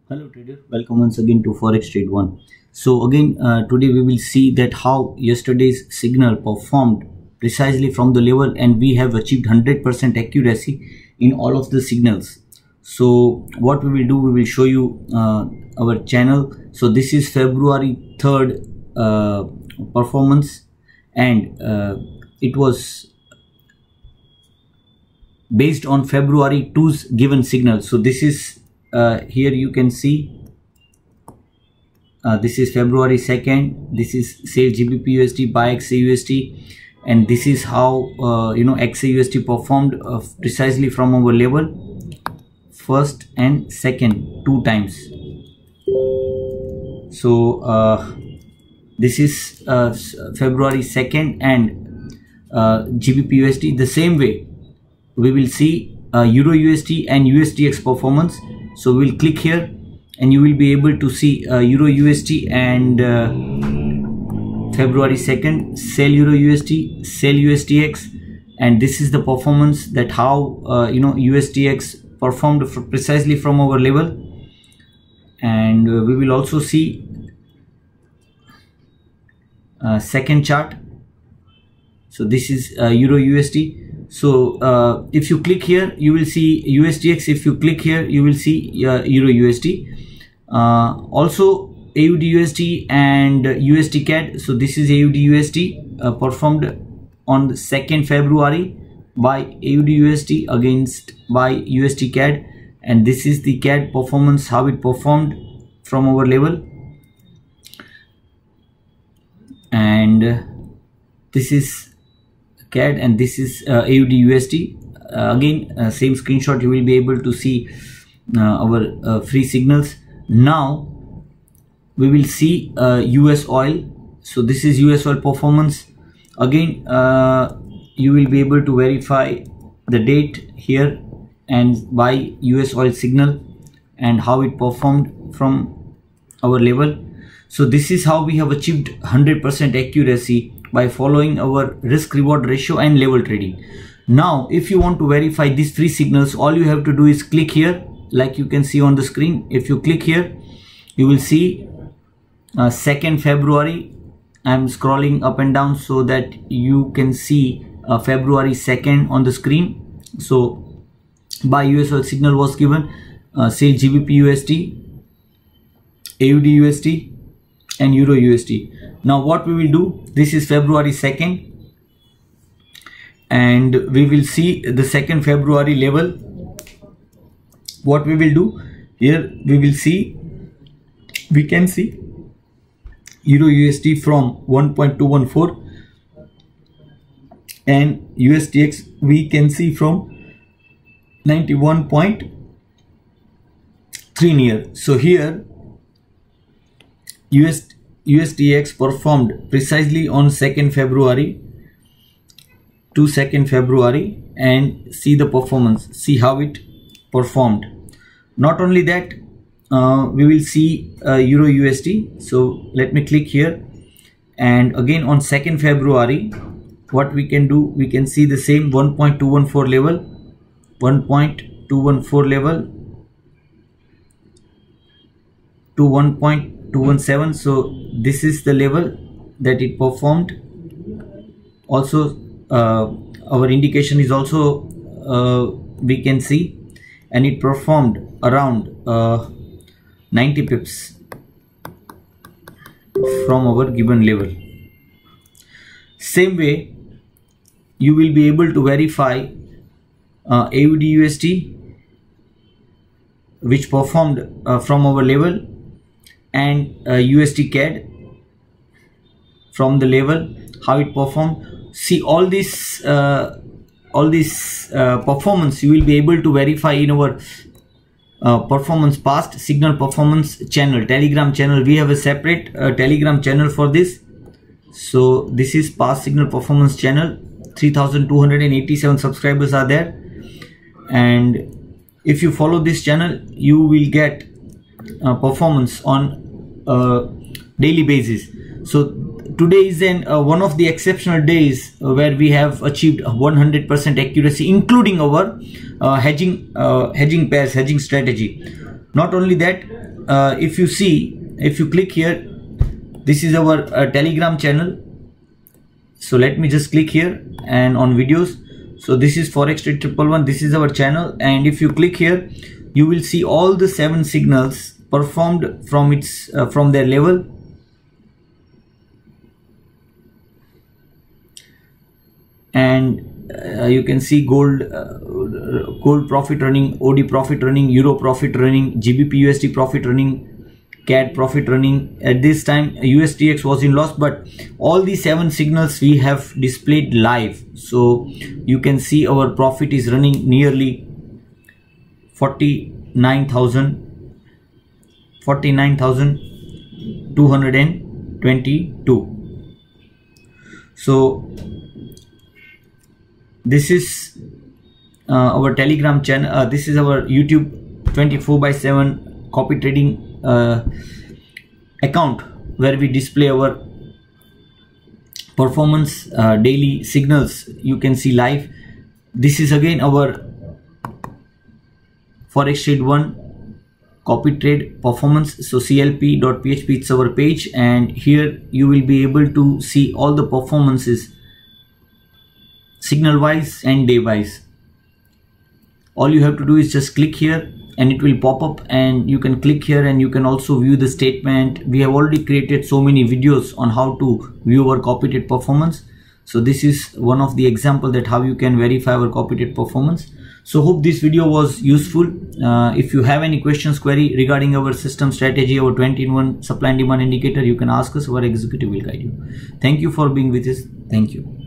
Hello trader, welcome once again to Forex Trade 1. So again today we will see that how yesterday's signal performed precisely from the level, and we have achieved 100% accuracy in all of the signals. So what we will do, we will show you our channel. So this is February 3rd performance, and it was based on February 2's given signal. So this is here you can see this is February 2nd, this is sell GBP USD, buy XAUSD, and this is how XAUSD performed precisely from our level first and second two times. So this is February 2nd and GBP USD. The same way we will see Euro USD and USDX performance. So we'll click here and you will be able to see Euro USD and February 2nd, sell Euro USD, sell USDX, and this is the performance that how USDX performed precisely from our level. And we will also see second chart. So this is Euro USD. So if you click here, you will see USDX. If you click here, you will see Euro USD. Also AUD USD and USD CAD. So this is AUD USD performed on the 2nd February by AUD USD against by USD CAD, and this is the CAD performance, how it performed from our level. And this is CAD and this is AUD USD. Again same screenshot, you will be able to see our free signals. Now we will see US oil. So this is US oil performance. Again you will be able to verify the date here and by US oil signal and how it performed from our level. So this is how we have achieved 100% accuracy by following our risk reward ratio and level trading. Now if you want to verify these three signals, all you have to do is click here, like you can see on the screen. If you click here, you will see 2nd February. I'm scrolling up and down so that you can see February 2nd on the screen. So buy US oil signal was given, sell GBP USD, AUD USD and Euro USD. Now what we will do, this is February 2nd and we will see the 2nd February level. What we will do here, we can see Euro USD from 1.214 and USDX we can see from 91.3 near. So here USDX performed precisely on 2nd February to 2nd February, and see the performance, see how it performed. Not only that, we will see Euro USD. So let me click here, and again on 2nd February what we can do, we can see the same 1.214 level, 1.214 level to 1.217. so this is the level that it performed. Also our indication is also we can see, and it performed around 90 pips from our given level. Same way you will be able to verify AUD USD, which performed from our level, and USD CAD from the level, how it performed. See all this performance you will be able to verify in our performance past signal performance channel, Telegram channel. We have a separate Telegram channel for this. So this is past signal performance channel. 3287 subscribers are there, and if you follow this channel you will get performance on daily basis. So today is one of the exceptional days where we have achieved 100% accuracy, including our hedging pairs, hedging strategy. Not only that, if you click here, this is our Telegram channel. So let me just click here and on videos. So this is Forex Trade 111. This is our channel, and if you click here, you will see all the 7 signals performed from their level. And you can see gold profit running, OD profit running, Euro profit running, GBP USD profit running, CAD profit running. At this time USDX was in loss, but all these 7 signals we have displayed live. So you can see our profit is running nearly 49,222. So this is our Telegram channel. This is our YouTube 24/7 copy trading account, where we display our performance, daily signals you can see live. This is again our Forex Trade 1 copy trade performance. So clp.php, it's our page, and here you will be able to see all the performances signal wise and day wise. All you have to do is just click here and it will pop up, and you can click here and you can also view the statement. We have already created so many videos on how to view our copy trade performance. So this is one of the example that how you can verify our copy trade performance. So hope this video was useful. If you have any questions, query regarding our system strategy, our 20-in-1 supply and demand indicator, you can ask us. Our executive will guide you. Thank you for being with us. Thank you.